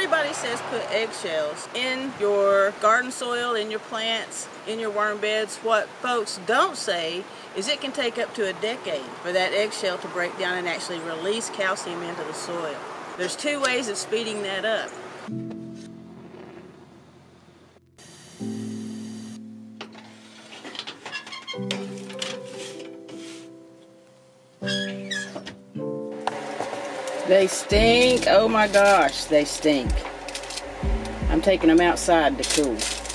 Everybody says put eggshells in your garden soil, in your plants, in your worm beds. What folks don't say is it can take up to a decade for that eggshell to break down and actually release calcium into the soil. There's two ways of speeding that up. They stink. Oh my gosh, they stink. I'm taking them outside to cool.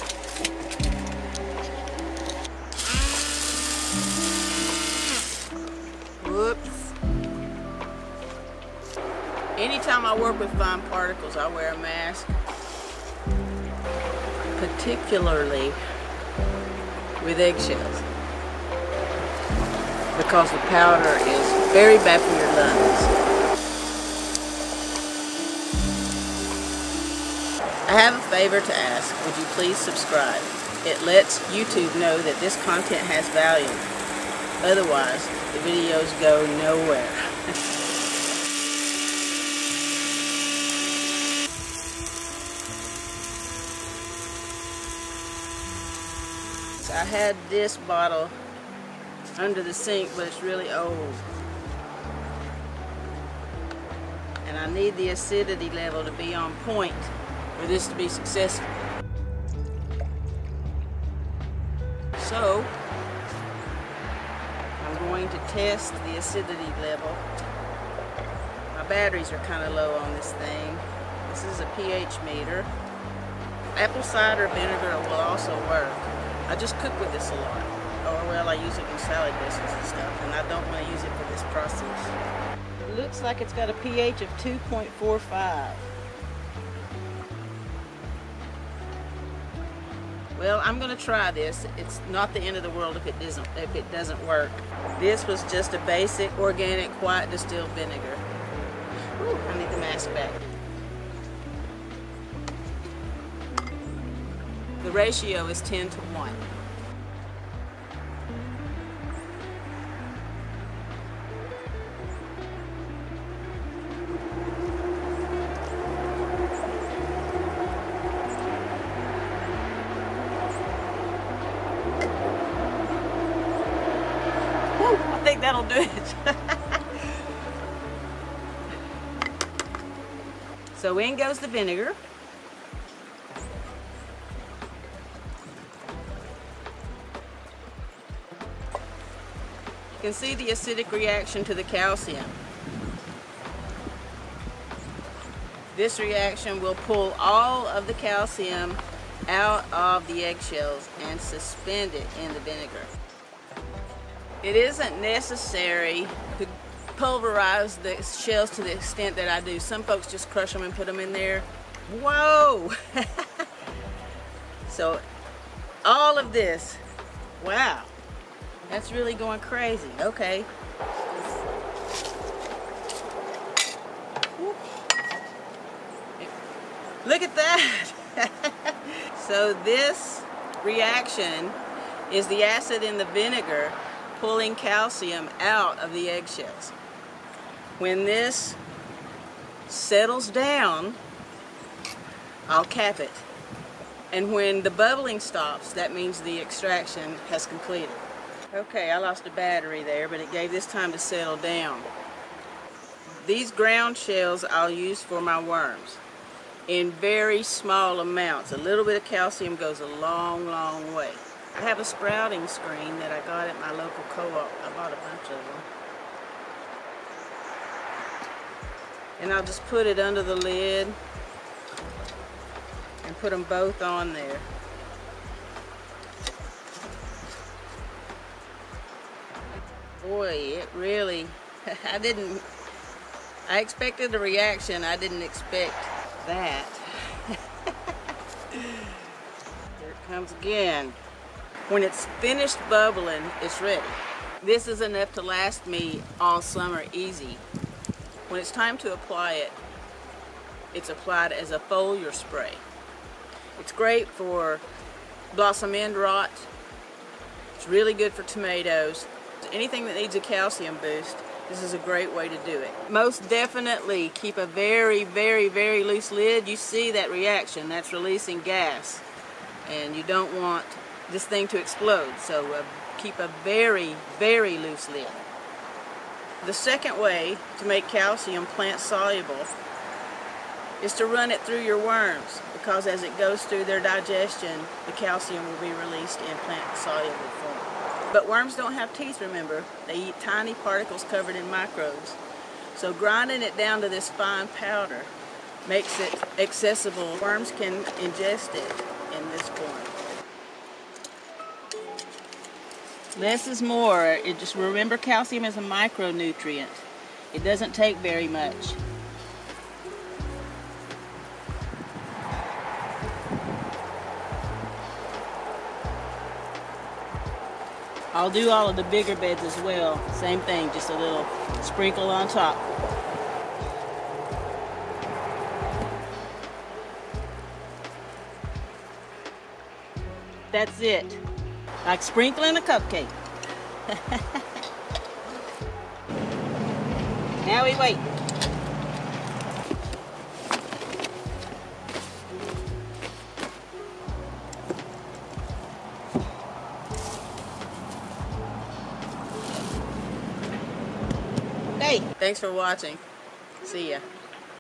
Whoops. Anytime I work with fine particles, I wear a mask. Particularly with eggshells. Because the powder is very bad for your lungs. I have a favor to ask. Would you please subscribe? It lets YouTube know that this content has value. Otherwise, the videos go nowhere. So I had this bottle under the sink, but it's really old. And I need the acidity level to be on point for this to be successful. So, I'm going to test the acidity level. My batteries are kind of low on this thing. This is a pH meter. Apple cider vinegar will also work. I just cook with this a lot. Or well, I use it in salad dressings and stuff, and I don't want to use it for this process. It looks like it's got a pH of 2.45. Well, I'm going to try this. It's not the end of the world if it doesn't work. This was just a basic organic white distilled vinegar. Ooh, I need the mask back. The ratio is 10 to 1. I think that'll do it. So in goes the vinegar. You can see the acidic reaction to the calcium. This reaction will pull all of the calcium out of the eggshells and suspend it in the vinegar. It isn't necessary to pulverize the shells to the extent that I do. Some folks just crush them and put them in there. Whoa! So all of this, wow, that's really going crazy. Okay. Look at that! So this reaction is the acid in the vinegar pulling calcium out of the eggshells. When this settles down, I'll cap it. And when the bubbling stops, that means the extraction has completed. Okay, I lost a battery there, but it gave this time to settle down. These ground shells I'll use for my worms in very small amounts. A little bit of calcium goes a long, long way. I have a sprouting screen that I got at my local co-op. I bought a bunch of them. And I'll just put it under the lid and put them both on there. Boy, it really, I expected a reaction. I didn't expect that. Here it comes again. When it's finished bubbling, it's ready. This is enough to last me all summer easy. When it's time to apply it, it's applied as a foliar spray. It's great for blossom end rot. It's really good for tomatoes. Anything that needs a calcium boost, This is a great way to do it. Most definitely keep a very, very, very loose lid. You see that reaction, that's releasing gas. And you don't want this thing to explode, so keep a very, very loose lid. The second way to make calcium plant soluble is to run it through your worms, because as it goes through their digestion, the calcium will be released in plant soluble form. But worms don't have teeth, remember. They eat tiny particles covered in microbes. So grinding it down to this fine powder makes it accessible. Worms can ingest it in this form. Less is more. Just remember, calcium is a micronutrient. It doesn't take very much. I'll do all of the bigger beds as well. Same thing, just a little sprinkle on top. That's it. Like sprinkling a cupcake. Now we wait. Hey, thanks for watching. See ya.